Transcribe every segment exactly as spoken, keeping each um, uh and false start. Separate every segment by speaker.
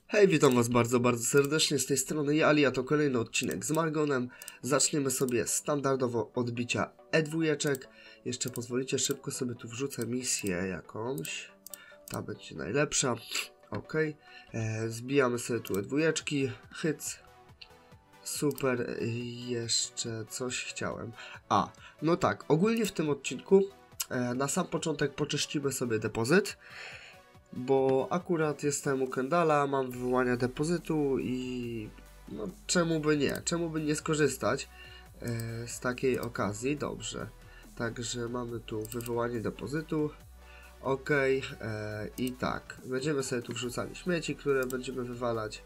Speaker 1: Hej, witam was bardzo, bardzo serdecznie, z tej strony ja, Ali, a to kolejny odcinek z Margonem. Zaczniemy sobie standardowo odbicia E dwa. Jeszcze pozwolicie, szybko sobie tu wrzucę misję jakąś. Ta będzie najlepsza. Ok. E, zbijamy sobie tu E dwa. Hyc. Super. Jeszcze coś chciałem. A, no tak, ogólnie w tym odcinku e, na sam początek poczyścimy sobie depozyt. Bo akurat jestem u Kendala, mam wywołania depozytu i no czemu by nie, czemu by nie skorzystać e, z takiej okazji. Dobrze, także mamy tu wywołanie depozytu, ok, e, i tak, będziemy sobie tu wrzucali śmieci, które będziemy wywalać,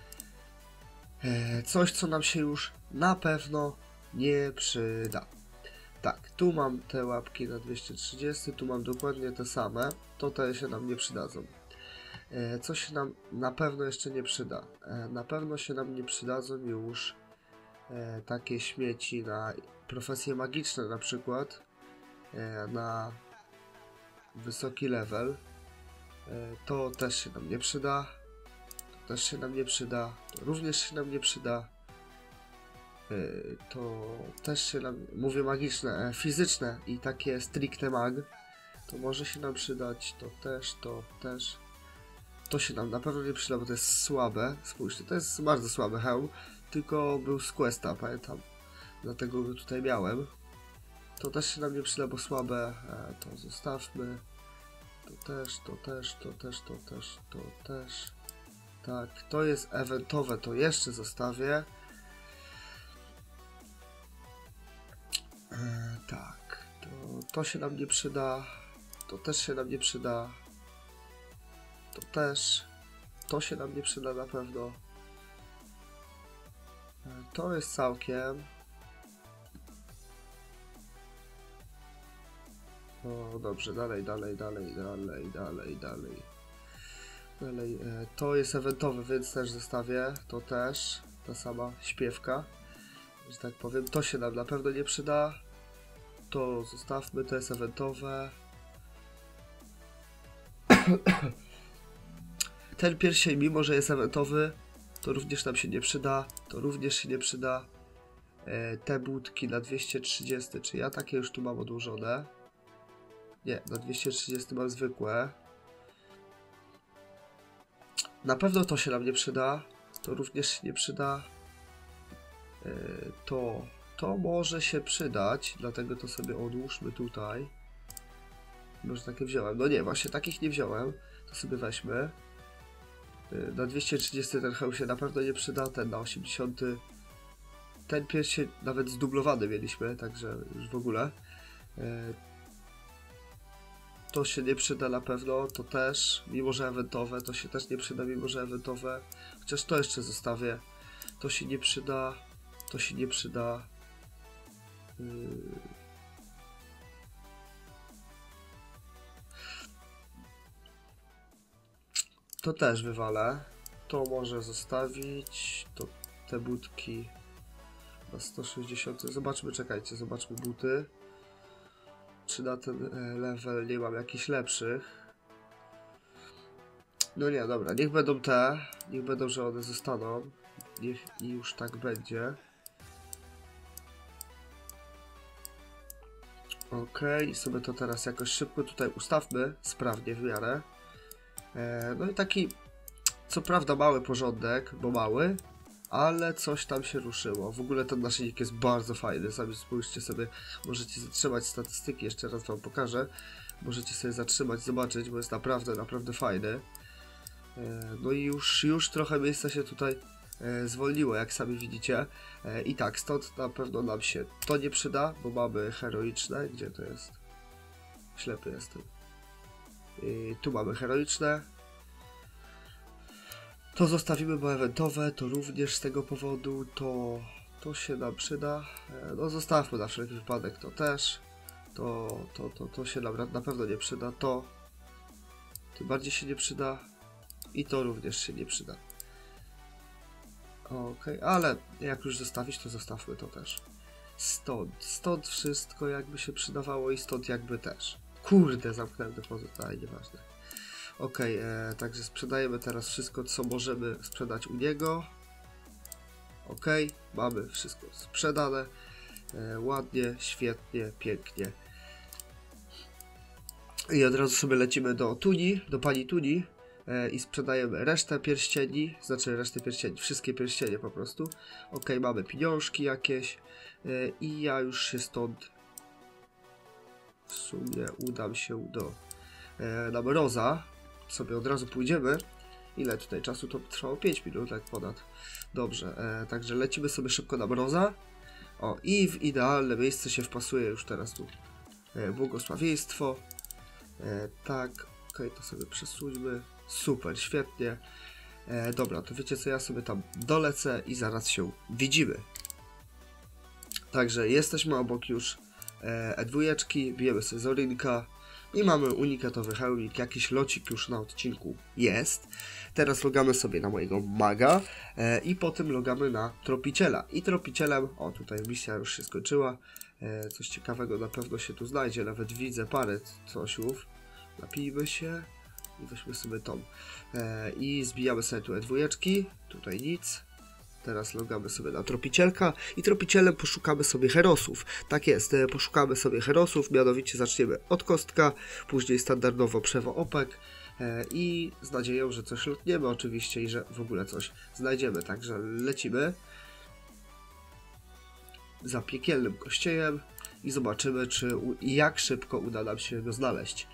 Speaker 1: e, coś co nam się już na pewno nie przyda. Tak, tu mam te łapki na dwieście trzydzieści, tu mam dokładnie te same, to te się nam nie przydadzą. E, co się nam na pewno jeszcze nie przyda? E, na pewno się nam nie przydadzą już e, takie śmieci na profesje magiczne na przykład, e, na wysoki level. E, to też się nam nie przyda, to też się nam nie przyda, to również się nam nie przyda. To też się nam, mówię magiczne, fizyczne i takie stricte mag, to może się nam przydać, to też, to też, to się nam na pewno nie przyda, bo to jest słabe, spójrzcie, to jest bardzo słaby hełm, tylko był z questa, pamiętam, dlatego go tutaj miałem, to też się nam nie przyda, bo słabe, to zostawmy, to też, to też, to też, to też, to też, tak, to jest eventowe, to jeszcze zostawię. E, tak, to, to się nam nie przyda, to też się nam nie przyda, to też, to się nam nie przyda na pewno, e, to jest całkiem, o dobrze, dalej, dalej, dalej, dalej, dalej, dalej, dalej, e, to jest eventowy, więc też zostawię, to też, ta sama śpiewka, że tak powiem, to się nam na pewno nie przyda. To zostawmy, to jest eventowe. Ten pierścień, mimo że jest eventowy, to również nam się nie przyda. To również się nie przyda. E, te budki na dwieście trzydzieści, czy ja takie już tu mam odłożone? Nie, na dwieście trzydzieści mam zwykłe. Na pewno to się nam nie przyda. To również się nie przyda. E, to... To może się przydać, dlatego to sobie odłóżmy tutaj. Może takie wziąłem. No nie, właśnie takich nie wziąłem. To sobie weźmy. Na dwieście trzydzieści ten hełm się na pewno nie przyda, ten na osiemdziesiąt. Ten pierścień nawet zdublowany mieliśmy, także już w ogóle. To się nie przyda na pewno, to też, mimo że eventowe, to się też nie przyda, mimo że eventowe. Chociaż to jeszcze zostawię. To się nie przyda, to się nie przyda. To też wywalę. To może zostawić. To te budki na sto sześćdziesiąt. Zobaczmy, czekajcie, zobaczmy buty. Czy na ten level nie mam jakichś lepszych? No nie, dobra, niech będą te. Niech będą, że one zostaną. Niech i już tak będzie. Ok, i sobie to teraz jakoś szybko tutaj ustawmy, sprawnie w miarę. E, no i taki, co prawda mały porządek, bo mały, ale coś tam się ruszyło. W ogóle ten naszyjnik jest bardzo fajny, sami spójrzcie sobie, możecie zatrzymać statystyki, jeszcze raz wam pokażę. Możecie sobie zatrzymać, zobaczyć, bo jest naprawdę, naprawdę fajny. E, no i już, już trochę miejsca się tutaj e, zwolniło, jak sami widzicie. E, I tak, stąd na pewno nam się to nie przyda, bo mamy heroiczne. Gdzie to jest? Ślepy jestem. I tu mamy heroiczne. To zostawimy, bo eventowe, to również z tego powodu, to, to się nam przyda. E, no zostawmy na wszelki wypadek, to też. To, to, to, to się nam na pewno nie przyda. To tym bardziej się nie przyda. I to również się nie przyda. Ok, ale jak już zostawić, to zostawmy to też. Stąd, stąd wszystko jakby się przydawało i stąd jakby też. Kurde, zamknąłem depozyt, ale nieważne. Ok, e, także sprzedajemy teraz wszystko, co możemy sprzedać u niego. Ok, mamy wszystko sprzedane. E, ładnie, świetnie, pięknie. I od razu sobie lecimy do Tuni, do pani Tuni e, i sprzedajemy resztę pierścieni, znaczy resztę pierścieni, wszystkie pierścienie po prostu. Ok, mamy pieniążki jakieś e, i ja już się stąd w sumie udam się do e, na Mroza. Sobie od razu pójdziemy. Ile tutaj czasu to trwało? pięć minut, tak ponad. Dobrze, e, także lecimy sobie szybko na Mroza. O, i w idealne miejsce się wpasuje już teraz tu e, błogosławieństwo. E, tak, okej, okay, to sobie przesuńmy. Super, świetnie. E, dobra, to wiecie co, ja sobie tam dolecę i zaraz się widzimy. Także jesteśmy obok już E dwa, bijemy sobie Zorinka i mamy unikatowy hełmik, jakiś locik już na odcinku jest. Teraz logamy sobie na mojego maga e, i potem logamy na tropiciela. I tropicielem, o tutaj misja już się skończyła, e, coś ciekawego na pewno się tu znajdzie, nawet widzę parę cosiów. Napijmy się i weźmy sobie tą. E, I zbijamy sobie tu E dwa, tutaj nic. Teraz logamy sobie na tropicielka i tropicielem poszukamy sobie herosów. Tak jest, poszukamy sobie herosów, mianowicie zaczniemy od kostka, później standardowo przewo opek e, i z nadzieją, że coś lotniemy oczywiście i że w ogóle coś znajdziemy. Także lecimy za piekielnym kościejem i zobaczymy, czy jak szybko uda nam się go znaleźć.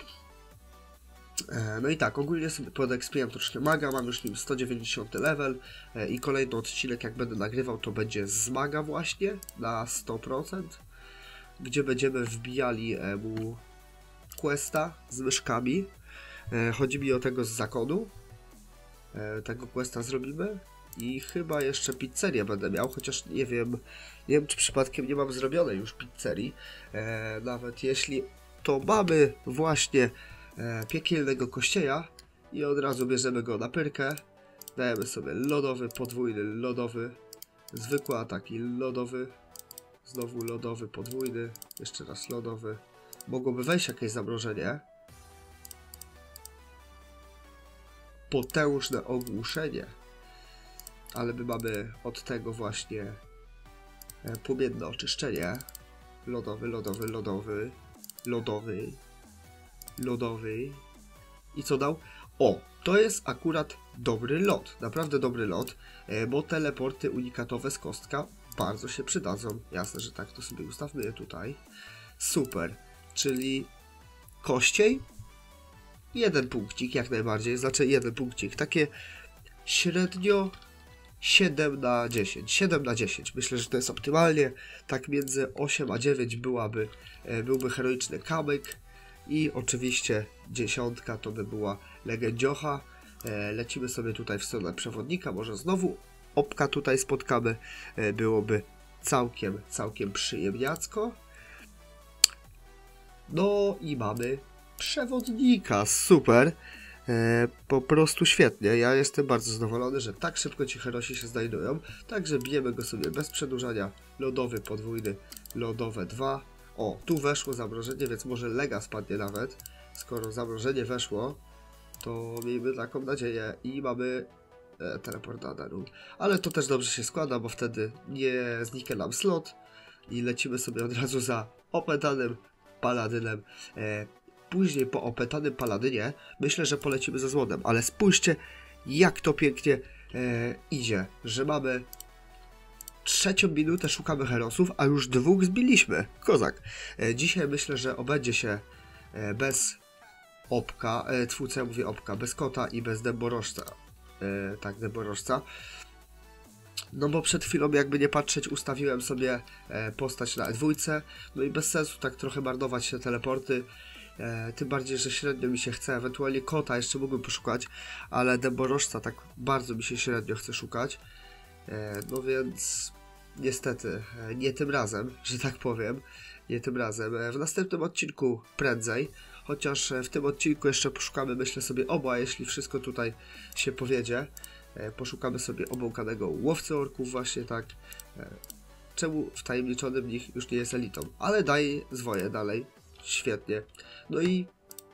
Speaker 1: No i tak, ogólnie sobie podekspiłem troszkę maga, mam już nim sto dziewięćdziesiąty level i kolejny odcinek, jak będę nagrywał, to będzie z maga właśnie na sto procent, gdzie będziemy wbijali mu questa z myszkami. Chodzi mi o tego z zakonu, tego questa zrobimy i chyba jeszcze pizzerię będę miał, chociaż nie wiem, nie wiem czy przypadkiem nie mam zrobionej już pizzerii, nawet jeśli to mamy właśnie E, piekielnego kościeja i od razu bierzemy go na pyrkę, dajemy sobie lodowy, podwójny, lodowy, zwykły ataki, lodowy, znowu lodowy, podwójny, jeszcze raz lodowy, mogłoby wejść jakieś zamrożenie, potężne ogłuszenie, ale my mamy od tego właśnie e, płomienne oczyszczenie, lodowy, lodowy, lodowy, lodowy, lodowy i co dał? O, to jest akurat dobry lot, naprawdę dobry lot, bo teleporty unikatowe z kostka bardzo się przydadzą. Jasne, że tak, to sobie ustawmy je tutaj. Super, czyli kościej, jeden punkcik jak najbardziej, znaczy jeden punkcik, takie średnio siedem na dziesięć, siedem na dziesięć, myślę, że to jest optymalnie, tak między osiem a dziewięć byłaby, byłby heroiczny kamyk. I oczywiście dziesiątka to by była legendziocha. E, lecimy sobie tutaj w stronę przewodnika, może znowu opka tutaj spotkamy. E, byłoby całkiem, całkiem przyjemniacko. No i mamy przewodnika, super. E, po prostu świetnie, ja jestem bardzo zadowolony, że tak szybko ci herosi się znajdują. Także bijemy go sobie bez przedłużania. Lodowy, podwójny, lodowe dwa. O, tu weszło zamrożenie, więc może lega spadnie nawet. Skoro zamrożenie weszło, to miejmy taką nadzieję i mamy e, teleport na Daru. Ale to też dobrze się składa, bo wtedy nie znika nam slot i lecimy sobie od razu za opętanym paladynem. E, później po opętanym paladynie myślę, że polecimy ze złotem, ale spójrzcie jak to pięknie e, idzie, że mamy trzecią minutę szukamy herosów, a już dwóch zbiliśmy. Kozak. E, dzisiaj myślę, że obędzie się e, bez opka, e, twórca, ja mówię opka, bez kota i bez dęborożca. E, tak, dęborożca. No bo przed chwilą, jakby nie patrzeć, ustawiłem sobie e, postać na E dwa, no i bez sensu tak trochę marnować się teleporty. E, tym bardziej, że średnio mi się chce, ewentualnie kota jeszcze mógłbym poszukać, ale dęborożca tak bardzo mi się średnio chce szukać. No więc niestety nie tym razem, że tak powiem, nie tym razem. W następnym odcinku prędzej, chociaż w tym odcinku jeszcze poszukamy, myślę sobie oba, jeśli wszystko tutaj się powiedzie. Poszukamy sobie obłąkanego łowcy orków właśnie tak. Czemu wtajemniczony w nich już nie jest elitą, ale daje zwoje dalej, świetnie. No i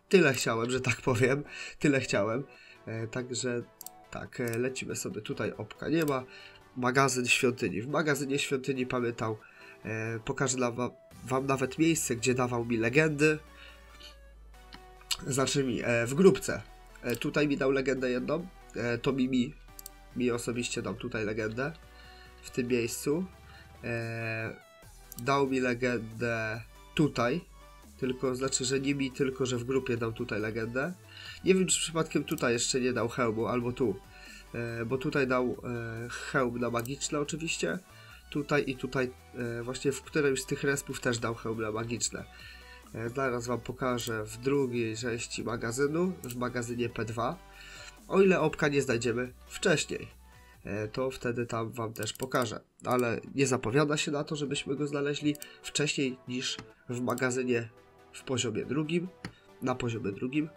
Speaker 1: tyle chciałem, że tak powiem. Tyle chciałem. E, także tak, e, lecimy sobie tutaj. Opka nie ma. Magazyn świątyni. W magazynie świątyni pamiętał. E, pokażę dla wam, wam nawet miejsce, gdzie dawał mi legendy. Znaczy mi, e, w grupce. E, tutaj mi dał legendę jedną. E, to mi, mi, mi osobiście dał tutaj legendę. W tym miejscu. E, dał mi legendę tutaj. Tylko znaczy, że nie mi, tylko że w grupie dał tutaj legendę. Nie wiem, czy przypadkiem tutaj jeszcze nie dał hełmu, albo tu. E, bo tutaj dał e, hełm na magiczne oczywiście. Tutaj i tutaj e, właśnie w którymś z tych respów też dał hełm na magiczne. E, zaraz wam pokażę w drugiej części magazynu, w magazynie P dwa. O ile opka nie znajdziemy wcześniej, e, to wtedy tam wam też pokażę. Ale nie zapowiada się na to, żebyśmy go znaleźli wcześniej niż w magazynie w poziomie drugim, na poziomie drugim.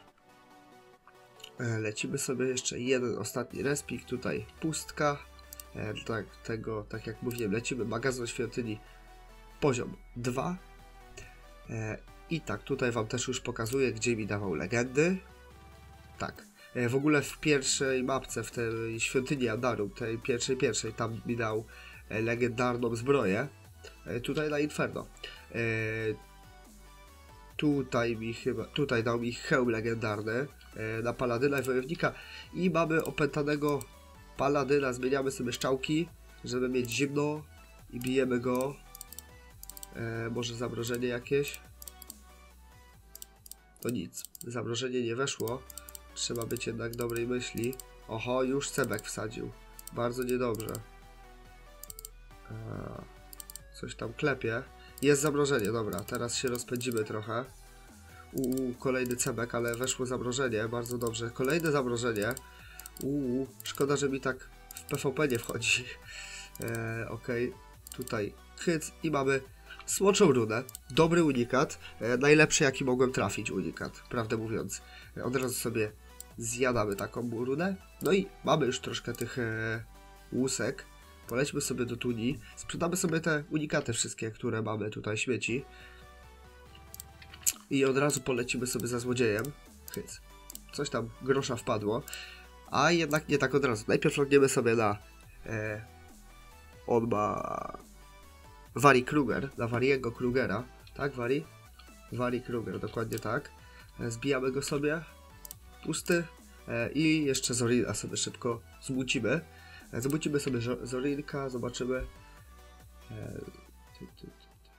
Speaker 1: E, lecimy sobie jeszcze jeden ostatni respik, tutaj pustka. E, tak, tego, tak jak mówiłem, lecimy magazyn świątyni poziom dwa. E, I tak, tutaj wam też już pokazuję, gdzie mi dawał legendy. Tak, e, w ogóle w pierwszej mapce, w tej świątyni Andarum, tej pierwszej, pierwszej, tam mi dał e, legendarną zbroję. E, tutaj na Inferno. E, tutaj mi chyba, tutaj dał mi hełm legendarny e, na Paladyna i Wojownika. I mamy opętanego Paladyna, zmieniamy sobie szczałki, żeby mieć zimno i bijemy go. E, może zamrożenie jakieś? To nic, zamrożenie nie weszło. Trzeba być jednak dobrej myśli. Oho, już cebek wsadził. Bardzo niedobrze. E, coś tam klepie. Jest zamrożenie, dobra, teraz się rozpędzimy trochę. Uuu, kolejny cebek, ale weszło zamrożenie, bardzo dobrze. Kolejne zamrożenie. Uuu, szkoda, że mi tak w P V P nie wchodzi. E, Okej, okay. Tutaj hyc i mamy smoczą runę. Dobry unikat. E, najlepszy jaki mogłem trafić unikat, prawdę mówiąc. E, od razu sobie zjadamy taką runę. No i mamy już troszkę tych e, łusek. Polećmy sobie do Tuni. Sprzedamy sobie te unikaty wszystkie, które mamy tutaj śmieci. I od razu polecimy sobie za złodziejem. Hyc. Coś tam grosza wpadło. A jednak nie tak od razu. Najpierw logniemy sobie na... E, on ma... Wari Kruger. Na Wariego Krugera. Tak, Wari? Wari Kruger, dokładnie tak. E, zbijamy go sobie. Pusty. E, I jeszcze Zorina sobie szybko zmucimy. E, zmucimy sobie Zorinka. Zobaczymy. E, ty, ty, ty.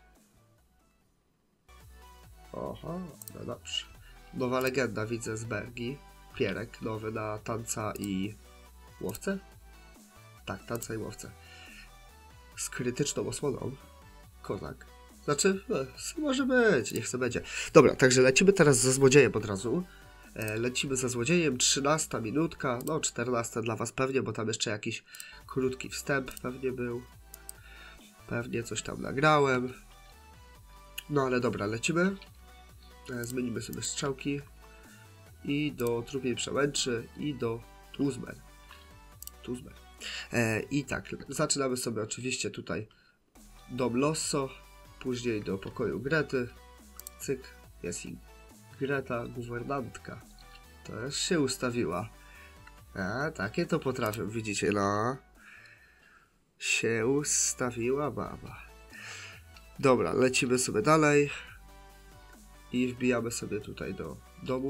Speaker 1: Oho, no dobrze. Nowa legenda widzę z Belgii. Pierek nowy na tanca i łowcę? Tak, tanca i łowcę. Z krytyczną osłoną. Kozak. Znaczy, no, może być, niech se będzie. Dobra, także lecimy teraz za złodziejem od razu. E, lecimy za złodziejem, trzynasta minutka, no czternasta dla was pewnie, bo tam jeszcze jakiś krótki wstęp pewnie był. Pewnie coś tam nagrałem. No ale dobra, lecimy. E, zmienimy sobie strzałki. I do Trupiej Przełęczy, i do Tuzmer. Tuzmer. E, I tak, zaczynamy sobie oczywiście tutaj dom Losso, później do pokoju Grety. Cyk, jest i Greta, guwernantka. Też się ustawiła. A, takie to potrafią, widzicie, no. Się ustawiła baba. Dobra, lecimy sobie dalej. I wbijamy sobie tutaj do domu.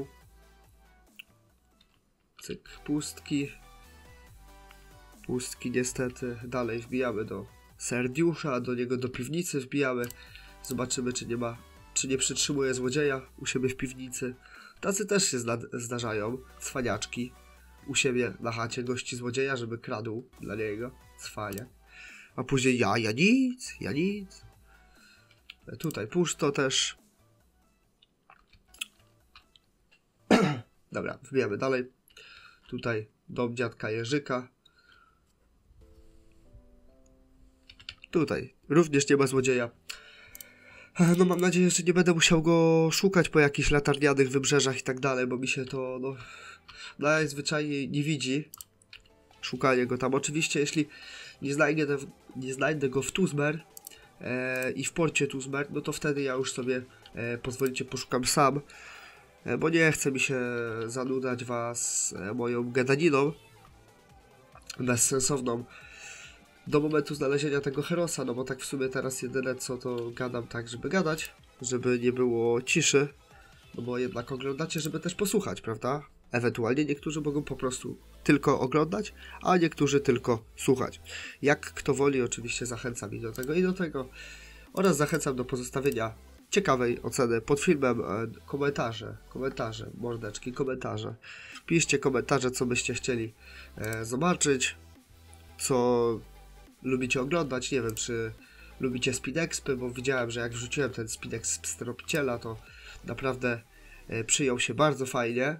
Speaker 1: Cyk, pustki. Pustki niestety. Dalej wbijamy do Serdiusza, do niego do piwnicy wbijamy. Zobaczymy, czy nie ma, czy nie przytrzymuje złodzieja u siebie w piwnicy. Tacy też się zdarzają, cwaniaczki. U siebie na chacie gości złodzieja, żeby kradł dla niego. Cwania. A później ja, ja nic, ja nic. Tutaj puszczo też. Dobra, wbijamy dalej. Tutaj dom dziadka Jerzyka. Tutaj również nie ma złodzieja. No mam nadzieję, że nie będę musiał go szukać po jakichś latarnianych wybrzeżach i tak dalej, bo mi się to no, najzwyczajniej nie widzi. Szukanie go tam. Oczywiście jeśli nie znajdę, nie znajdę go w Tuzmer e, i w porcie Tuzmer, no to wtedy ja już sobie e, pozwolicie poszukam sam. e, bo nie chce mi się zanudzać was e, moją gadaniną bezsensowną do momentu znalezienia tego Herosa, no bo tak w sumie teraz jedyne co to gadam tak, żeby gadać, żeby nie było ciszy, no bo jednak oglądacie, żeby też posłuchać, prawda? Ewentualnie niektórzy mogą po prostu tylko oglądać, a niektórzy tylko słuchać. Jak kto woli, oczywiście zachęcam i do tego i do tego. Oraz zachęcam do pozostawienia ciekawej oceny pod filmem, e, komentarze, komentarze, mordeczki, komentarze. Piszcie komentarze, co byście chcieli e, zobaczyć, co lubicie oglądać. Nie wiem, czy lubicie Speedexpy, bo widziałem, że jak wrzuciłem ten Speedexp z Tropiciela, to naprawdę e, przyjął się bardzo fajnie.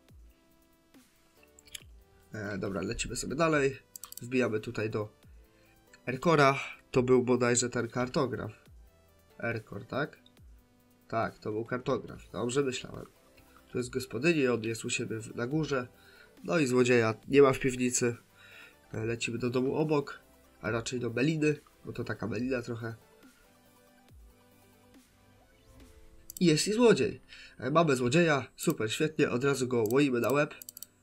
Speaker 1: E, dobra, lecimy sobie dalej. Wbijamy tutaj do Erkora. To był bodajże ten kartograf. Erkor, tak? Tak, to był kartograf. Dobrze myślałem. Tu jest gospodyni, on jest u siebie na górze. No i złodzieja nie ma w piwnicy. E, lecimy do domu obok, a raczej do Meliny, bo to taka Melina trochę. I jest i złodziej. E, mamy złodzieja, super, świetnie, od razu go łoimy na łeb.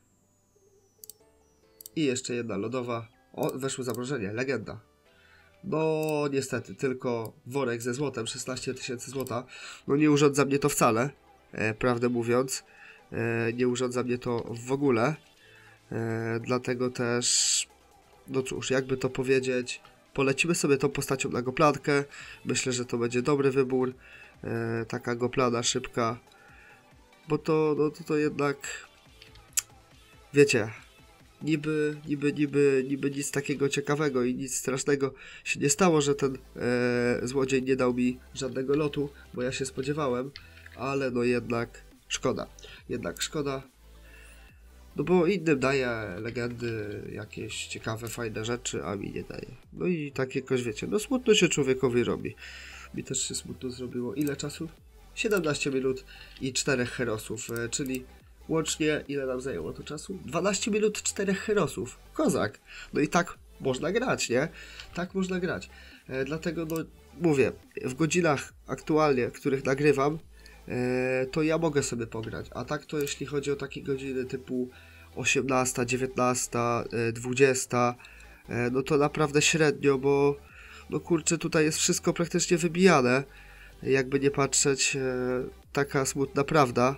Speaker 1: I jeszcze jedna lodowa. O, weszło zamrożenie, legenda. No niestety, tylko worek ze złotem, szesnaście tysięcy złota. No nie urządza mnie to wcale, e, prawdę mówiąc. E, nie urządza mnie to w ogóle. E, dlatego też, no cóż, jakby to powiedzieć, polecimy sobie tą postacią na goplankę. Myślę, że to będzie dobry wybór. E, taka goplana szybka. Bo to, no to, to jednak, wiecie... Niby, niby, niby, niby nic takiego ciekawego i nic strasznego się nie stało, że ten e, złodziej nie dał mi żadnego lotu, bo ja się spodziewałem, ale no jednak szkoda, jednak szkoda, no bo innym daje legendy, jakieś ciekawe, fajne rzeczy, a mi nie daje. No i tak jakoś wiecie, no smutno się człowiekowi robi. Mi też się smutno zrobiło. Ile czasu? siedemnaście minut i czterech herosów, e, czyli łącznie, ile nam zajęło to czasu? dwanaście minut, czterech herosów. Kozak. No i tak można grać, nie? Tak można grać. E, dlatego, no, mówię, w godzinach aktualnie, w których nagrywam, e, to ja mogę sobie pograć. A tak to jeśli chodzi o takie godziny typu osiemnasta, dziewiętnasta, e, dwudziesta, e, no to naprawdę średnio, bo no kurczę, tutaj jest wszystko praktycznie wybijane. Jakby nie patrzeć, e, taka smutna prawda.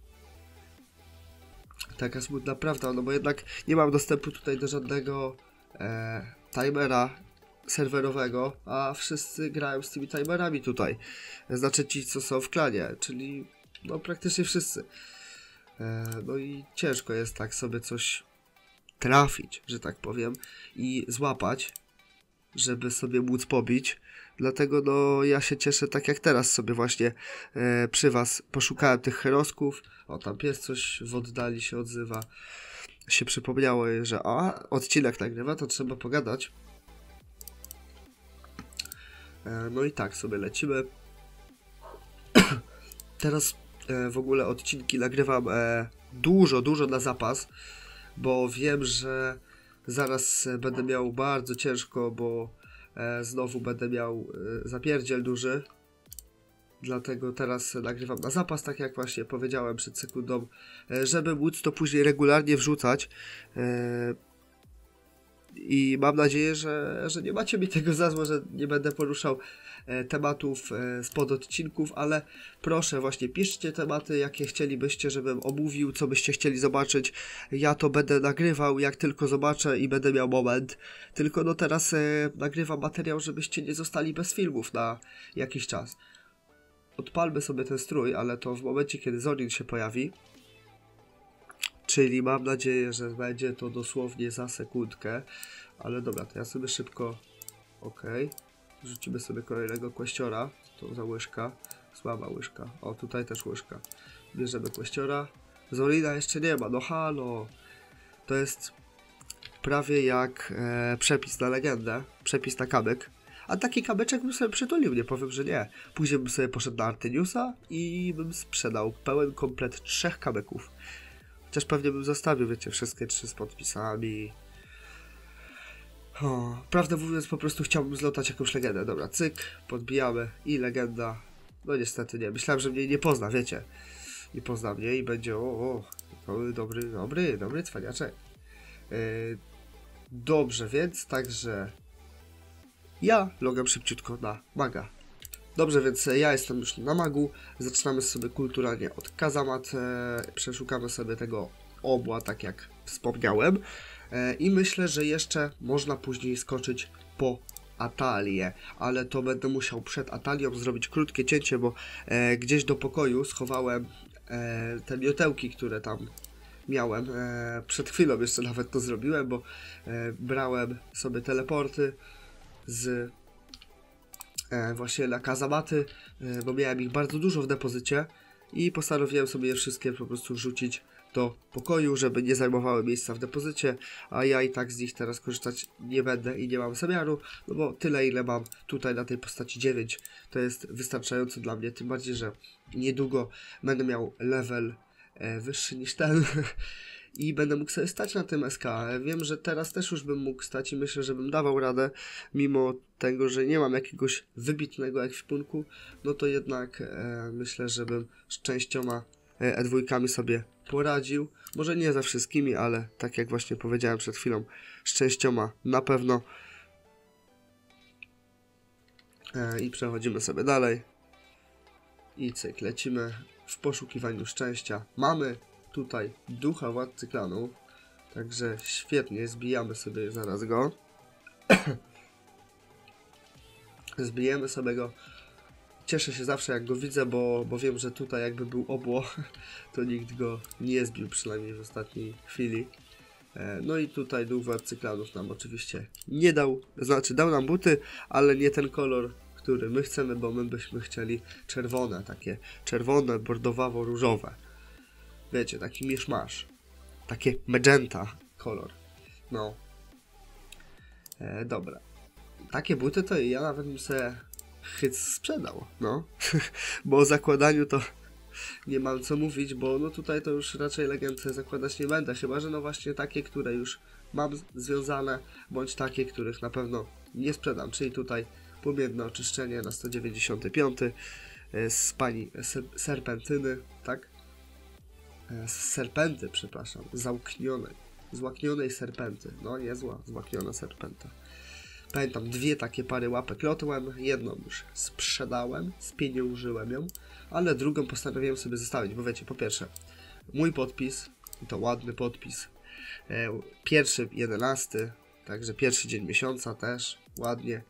Speaker 1: Taka smutna prawda, no bo jednak nie mam dostępu tutaj do żadnego e, timera serwerowego, a wszyscy grają z tymi timerami tutaj. Znaczy ci, co są w klanie, czyli no praktycznie wszyscy. E, no i ciężko jest tak sobie coś trafić, że tak powiem, i złapać, żeby sobie móc pobić. Dlatego no ja się cieszę, tak jak teraz sobie właśnie e, przy was poszukałem tych herosków. O, tam pies coś w oddali się odzywa. Się przypomniało, że a, odcinek nagrywa, to trzeba pogadać. E, no i tak sobie lecimy. Teraz e, w ogóle odcinki nagrywam e, dużo, dużo na zapas, bo wiem, że zaraz będę miał bardzo ciężko, bo E, znowu będę miał e, zapierdziel duży. Dlatego teraz nagrywam na zapas, tak jak właśnie powiedziałem przed sekundą, e, żeby móc to później regularnie wrzucać. E, I mam nadzieję, że, że nie macie mi tego za złe, że nie będę poruszał e, tematów e, spod odcinków, ale proszę właśnie piszcie tematy, jakie chcielibyście, żebym omówił, co byście chcieli zobaczyć. Ja to będę nagrywał, jak tylko zobaczę i będę miał moment. Tylko no teraz e, nagrywam materiał, żebyście nie zostali bez filmów na jakiś czas. Odpalmy sobie ten strój, ale to w momencie, kiedy Zorin się pojawi. Czyli mam nadzieję, że będzie to dosłownie za sekundkę. Ale dobra, to ja sobie szybko... Ok. Rzucimy sobie kolejnego kłeściora. To za łyżka. Słaba łyżka. O, tutaj też łyżka. Bierzemy kłeściora. Zorina jeszcze nie ma. No halo. To jest prawie jak e, przepis na legendę. Przepis na kamyk. A taki kamyczek bym sobie przytulił, nie powiem, że nie. Później bym sobie poszedł na Artyniusa i bym sprzedał pełen komplet trzech kamyków. Chociaż pewnie bym zostawił, wiecie, wszystkie trzy z podpisami. O, prawdę mówiąc, po prostu chciałbym zlotać jakąś legendę. Dobra, cyk, podbijamy i legenda. No niestety nie. Myślałem, że mnie nie pozna, wiecie. i pozna mnie i będzie o, o to dobry, dobry, dobry cwaniaczek. Yy, dobrze, więc także ja logam szybciutko na maga. Dobrze, więc ja jestem już na magu, zaczynamy sobie kulturalnie od kazamat, e, przeszukamy sobie tego obła, tak jak wspomniałem, e, i myślę, że jeszcze można później skoczyć po Atalię, ale to będę musiał przed Atalią zrobić krótkie cięcie, bo e, gdzieś do pokoju schowałem e, te miotełki, które tam miałem, e, przed chwilą jeszcze nawet to zrobiłem, bo e, brałem sobie teleporty z e, właśnie na kazamaty, e, bo miałem ich bardzo dużo w depozycie i postanowiłem sobie je wszystkie po prostu wrzucić do pokoju, żeby nie zajmowały miejsca w depozycie, a ja i tak z nich teraz korzystać nie będę i nie mam zamiaru, no bo tyle ile mam tutaj na tej postaci dziewięć to jest wystarczająco dla mnie, tym bardziej, że niedługo będę miał level e, wyższy niż ten i będę mógł sobie stać na tym S K. Wiem, że teraz też już bym mógł stać i myślę, że bym dawał radę, mimo tego, że nie mam jakiegoś wybitnego ekwipunku, no to jednak e, myślę, że bym z częścioma E dwa sobie poradził. Może nie ze wszystkimi, ale tak jak właśnie powiedziałem przed chwilą, z częścioma na pewno. E, I przechodzimy sobie dalej. I cyk, lecimy w poszukiwaniu szczęścia. Mamy tutaj ducha władcy klanu. Także świetnie, zbijamy sobie zaraz go. Zbijemy sobie go. Cieszę się zawsze jak go widzę, bo, bo wiem, że tutaj jakby był obło, to nikt go nie zbił, przynajmniej w ostatniej chwili. E, no i tutaj duch władcy klanów nam oczywiście nie dał, znaczy dał nam buty, ale nie ten kolor, który my chcemy, bo my byśmy chcieli czerwone, takie czerwone, bordowawo-różowe. Wiecie, taki miszmasz, takie magenta kolor. No. E, dobra. Takie buty to ja nawet bym sobie chyc sprzedał, no. Bo o zakładaniu to nie mam co mówić, bo no tutaj to już raczej legend zakładać nie będę, chyba że no właśnie takie, które już mam związane, bądź takie, których na pewno nie sprzedam, czyli tutaj płomienne oczyszczenie na sto dziewięćdziesiąty piąty z pani Serpentyny, tak? Z Serpenty, przepraszam, załknionej, złaknionej Serpenty, no nie zła, złakniona Serpenta. Pamiętam, dwie takie pary łapek lotłem, jedną już sprzedałem, spieniężyłem ją, ale drugą postanowiłem sobie zostawić, bo wiecie, po pierwsze, mój podpis, to ładny podpis, e, pierwszy, jedenasty, także pierwszy dzień miesiąca też, ładnie,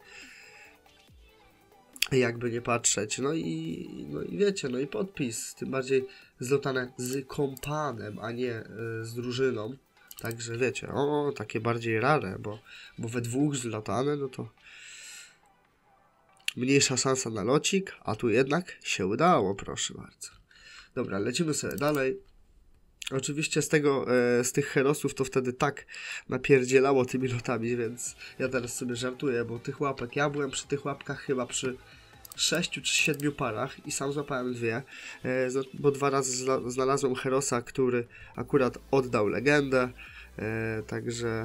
Speaker 1: jakby nie patrzeć, no i, no i wiecie, no i podpis, tym bardziej zlotane z kompanem, a nie e, z drużyną. Także wiecie, o, takie bardziej rare, bo, bo we dwóch zlatane, no to mniejsza szansa na locik, a tu jednak się udało, proszę bardzo. Dobra, lecimy sobie dalej. Oczywiście z tego, e, z tych herosów to wtedy tak napierdzielało tymi lotami, więc ja teraz sobie żartuję, bo tych łapek, ja byłem przy tych łapkach chyba przy sześciu czy siedmiu parach i sam złapałem dwie, e, bo dwa razy znalazłem herosa, który akurat oddał legendę, e, także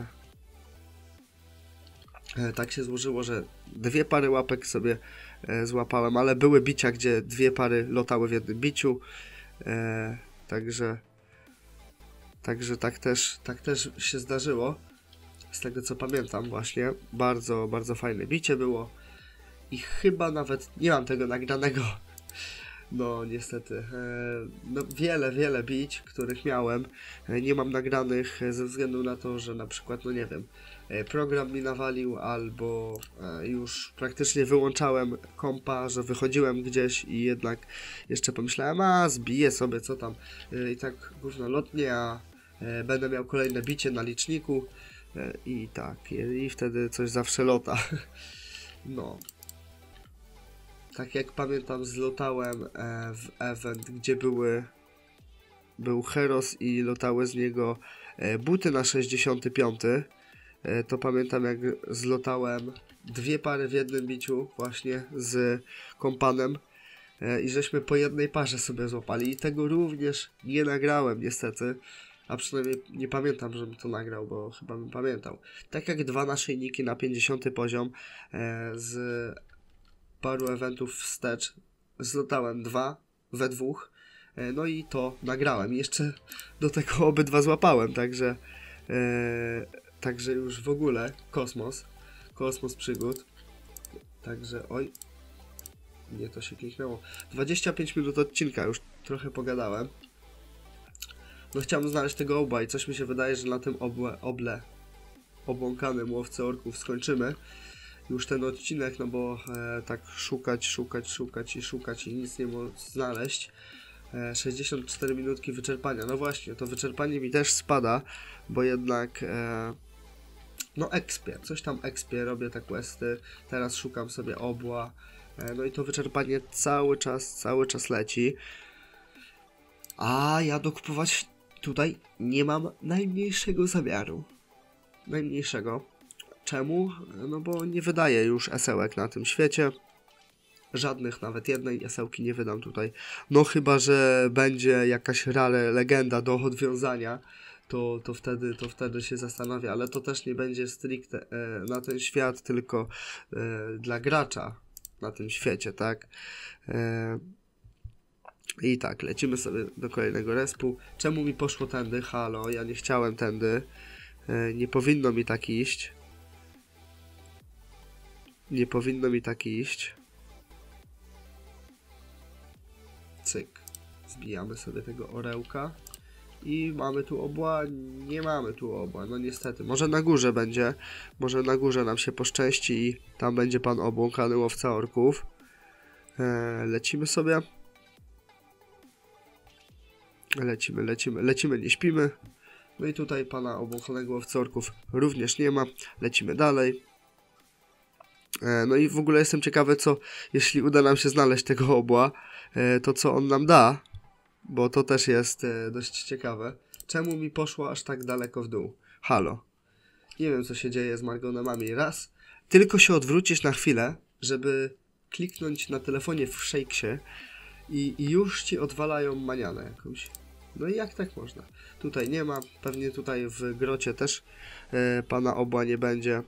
Speaker 1: e, tak się złożyło, że dwie pary łapek sobie e, złapałem, ale były bicia, gdzie dwie pary lotały w jednym biciu, e, także także tak też, tak też się zdarzyło, z tego co pamiętam właśnie, bardzo, bardzo fajne bicie było. I chyba nawet nie mam tego nagranego, no niestety, no wiele, wiele bić, których miałem, nie mam nagranych ze względu na to, że na przykład, no nie wiem, program mi nawalił albo już praktycznie wyłączałem kompa, że wychodziłem gdzieś i jednak jeszcze pomyślałem, a zbiję sobie co tam i tak gównolotnie, a będę miał kolejne bicie na liczniku i tak, i wtedy coś zawsze lota, no. Tak jak pamiętam, zlotałem e, w event, gdzie były był heros i lotały z niego e, buty na sześćdziesiąty piąty. E, to pamiętam, jak zlotałem dwie pary w jednym biciu właśnie z kompanem e, i żeśmy po jednej parze sobie złapali. I tego również nie nagrałem niestety, a przynajmniej nie pamiętam, żebym to nagrał, bo chyba bym pamiętał. Tak jak dwa naszyjniki na pięćdziesiąty poziom e, z paru eventów wstecz zlotałem dwa we dwóch E, no i to nagrałem. I jeszcze do tego obydwa złapałem, także e, także już w ogóle kosmos. Kosmos przygód. Także oj. Nie, to się kliknęło. dwadzieścia pięć minut odcinka, już trochę pogadałem. No chciałem znaleźć tego obła i coś mi się wydaje, że na tym oble, oble obłąkanym łowcy orków skończymy już ten odcinek, no bo e, tak szukać, szukać, szukać i szukać i nic nie móc znaleźć. E, sześćdziesiąt cztery minutki wyczerpania. No właśnie, to wyczerpanie mi też spada, bo jednak e, no ekspię, coś tam ekspię, robię te questy, teraz szukam sobie obła. No i to wyczerpanie cały czas, cały czas leci. A ja dokupować tutaj nie mam najmniejszego zamiaru. Najmniejszego. Czemu? No bo nie wydaję już esełek na tym świecie. Żadnych, nawet jednej esełki nie wydam tutaj. No chyba, że będzie jakaś rare legenda do odwiązania, to, to, wtedy, to wtedy się zastanowię. Ale to też nie będzie stricte e, na ten świat, tylko e, dla gracza na tym świecie, tak? E, I tak, lecimy sobie do kolejnego respu. Czemu mi poszło tędy? Halo, ja nie chciałem tędy. E, nie powinno mi tak iść. Nie powinno mi tak iść. Cyk. Zbijamy sobie tego orełka. I mamy tu obła? Nie mamy tu obła, no niestety. Może na górze będzie. Może na górze nam się poszczęści i tam będzie pan obłąkany łowca orków. Eee, lecimy sobie. Lecimy, lecimy, lecimy, nie śpimy. No i tutaj pana obłąkanego łowca orków również nie ma. Lecimy dalej. Eee, no i w ogóle jestem ciekawy, co jeśli uda nam się znaleźć tego obła, eee, to co on nam da. Bo to też jest e, dość ciekawe. Czemu mi poszło aż tak daleko w dół? Halo. Nie wiem, co się dzieje z margonemami. Raz, tylko się odwrócisz na chwilę, żeby kliknąć na telefonie w Shakesie i, i już ci odwalają manianę jakąś. No i jak tak można? Tutaj nie ma. Pewnie tutaj w grocie też e, pana obła nie będzie.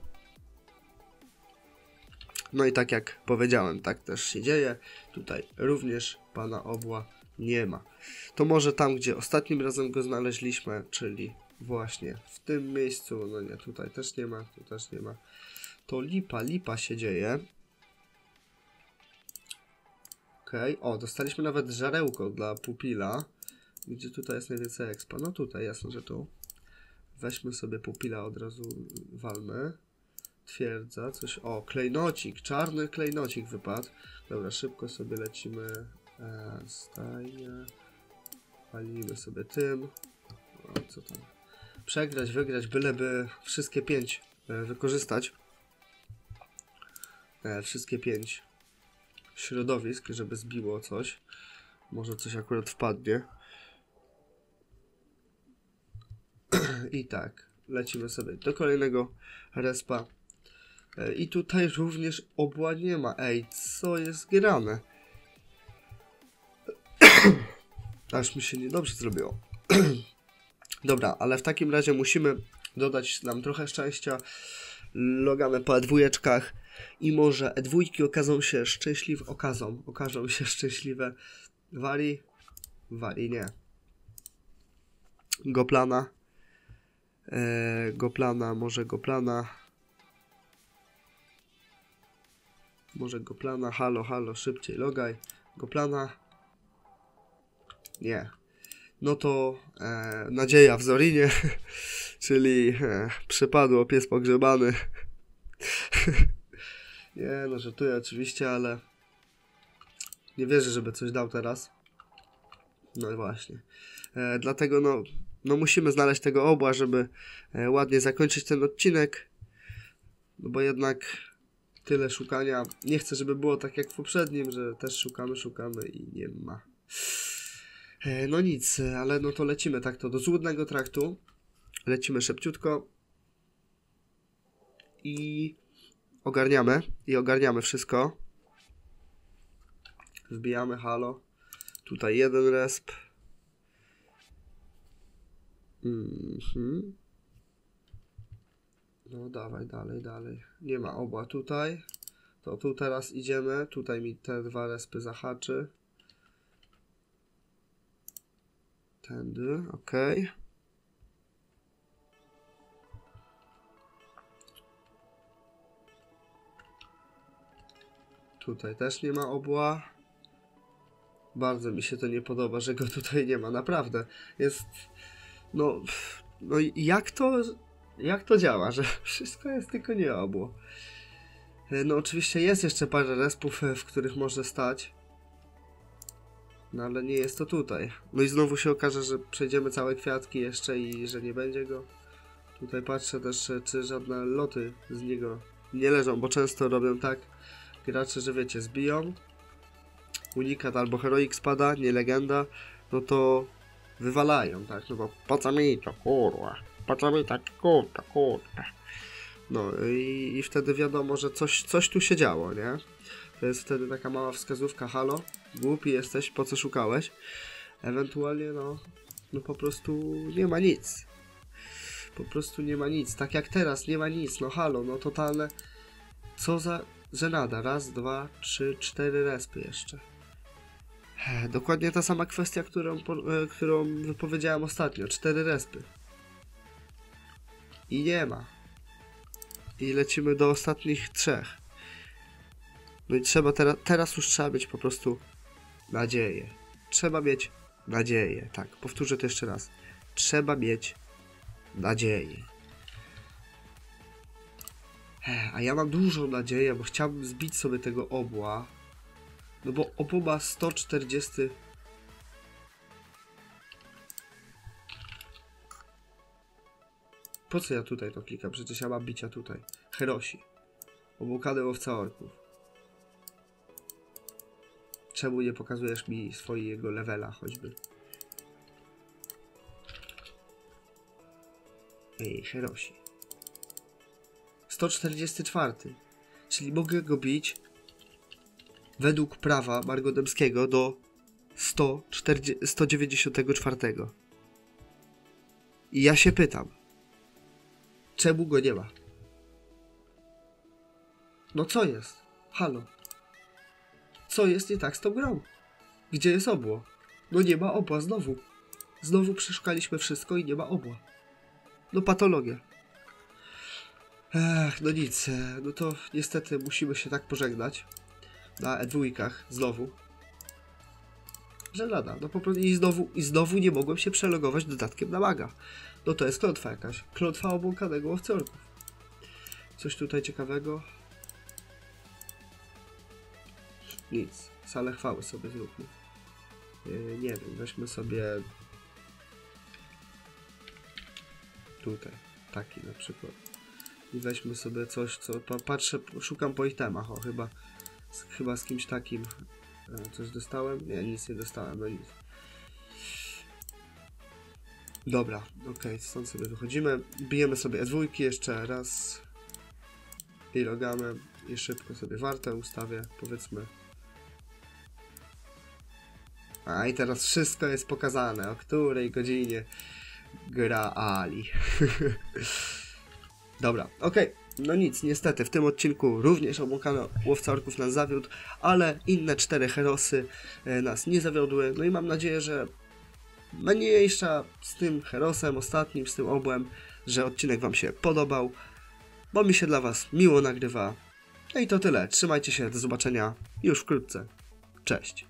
Speaker 1: No i tak jak powiedziałem, tak też się dzieje. Tutaj również pana obła nie ma. To może tam, gdzie ostatnim razem go znaleźliśmy, czyli właśnie w tym miejscu, no nie, tutaj też nie ma, tu też nie ma. To lipa, lipa się dzieje. Okej, okay. O, dostaliśmy nawet żarełko dla pupila. Gdzie tutaj jest najwięcej expa? No tutaj, jasno, że tu. Weźmy sobie pupila, od razu walmy. Twierdza, coś, o, klejnocik, czarny klejnocik wypadł. Dobra, szybko sobie lecimy. E, staje. Walimy sobie tym. O, co tam? Przegrać, wygrać, byleby wszystkie pięć e, wykorzystać. E, wszystkie pięć środowisk, żeby zbiło coś. Może coś akurat wpadnie. I tak, lecimy sobie do kolejnego respa. E, I tutaj również obła nie ma. Ej, co jest grane? Aż mi się niedobrze zrobiło. Dobra, ale w takim razie musimy dodać nam trochę szczęścia. Logamy po e dwójeczkach i może e dwójki okazą się szczęśliwe. Okazą, okażą się szczęśliwe. Wali? Wali, nie. Goplana. Eee, goplana, może goplana. Może goplana. Halo, halo, szybciej logaj. Goplana. Nie. No to e, nadzieja w Zorinie, czyli e, przypadło pies pogrzebany. Nie, no żartuję oczywiście, ale nie wierzę, żeby coś dał teraz. No i właśnie. E, dlatego no, no musimy znaleźć tego obła, żeby e, ładnie zakończyć ten odcinek. No bo jednak tyle szukania. Nie chcę, żeby było tak jak w poprzednim, że też szukamy, szukamy i nie ma. No nic, ale no to lecimy tak to do złudnego traktu. Lecimy szybciutko. I ogarniamy. I ogarniamy wszystko. Wbijamy, halo. Tutaj jeden resp. Mhm. No dawaj, dalej, dalej. Nie ma obła tutaj. To tu teraz idziemy. Tutaj mi te dwa respy zahaczy. Tędy, okej. Okay. Tutaj też nie ma obła. Bardzo mi się to nie podoba, że go tutaj nie ma, naprawdę. Jest... No... No jak to... Jak to działa, że wszystko jest, tylko nie obło. No oczywiście jest jeszcze parę respów, w których może stać. No ale nie jest to tutaj. No i znowu się okaże, że przejdziemy całe kwiatki jeszcze i że nie będzie go. Tutaj patrzę też, czy żadne loty z niego nie leżą, bo często robią tak gracze, że wiecie, zbiją. Unikat albo heroik spada, nie legenda, no to wywalają, tak? No bo po co mi to, kurwa? Po co mi tak, kurwa, kurwa? No i, i wtedy wiadomo, że coś, coś tu się działo, nie? To jest wtedy taka mała wskazówka, halo, głupi jesteś, po co szukałeś? Ewentualnie, no, no po prostu nie ma nic. Po prostu nie ma nic, tak jak teraz, nie ma nic, no halo, no totalne, co za żenada, raz, dwa, trzy, cztery respy jeszcze. Dokładnie ta sama kwestia, którą, którą wypowiedziałem ostatnio, cztery respy. I nie ma. I lecimy do ostatnich trzech. No i trzeba teraz, teraz już trzeba mieć po prostu nadzieję. Trzeba mieć nadzieję. Tak, powtórzę to jeszcze raz. Trzeba mieć nadzieję. A ja mam dużą nadzieję, bo chciałbym zbić sobie tego obła. No bo obło ma sto czterdzieści... Po co ja tutaj to klikam? Przecież ja mam bicia tutaj. Herosi. Obłukany łowca orków. Czemu nie pokazujesz mi swojego levela choćby? Ej, herosi. sto czterdziesty cztery. Czyli mogę go bić według prawa margodemskiego do sto dziewięćdziesiątego czwartego. I ja się pytam, czemu go nie ma? No co jest? Halo? Co jest nie tak z tą grą? Gdzie jest obło? No nie ma obła znowu. Znowu przeszukaliśmy wszystko i nie ma obła. No patologia. Ech, no nic. No to niestety musimy się tak pożegnać. Na E dwa znowu. Że lada. No po prostu i znowu, i znowu nie mogłem się przelogować dodatkiem na maga. No to jest klątwa jakaś. Klątwa obłąkanego łowcy orków. Coś tutaj ciekawego? Nic. Salę chwały sobie zróbmy. Yy, nie wiem, weźmy sobie... Tutaj. Taki na przykład. I weźmy sobie coś, co... Patrzę, szukam po itemach. O, chyba... Chyba z kimś takim... Coś dostałem? Nie, nic nie dostałem, no nic. Dobra, okej, okay, stąd sobie wychodzimy. Bijemy sobie E dwa jeszcze raz. I logamy. I szybko sobie wartę ustawię, powiedzmy. A i teraz wszystko jest pokazane, o której godzinie gra Ali. Dobra, okej. Okay. No nic, niestety w tym odcinku również obłąkany łowca orków nas zawiódł, ale inne cztery herosy e, nas nie zawiodły. No i mam nadzieję, że mniejsza z tym herosem ostatnim, z tym obłem, że odcinek wam się podobał, bo mi się dla was miło nagrywa. No i to tyle, trzymajcie się, do zobaczenia już wkrótce. Cześć.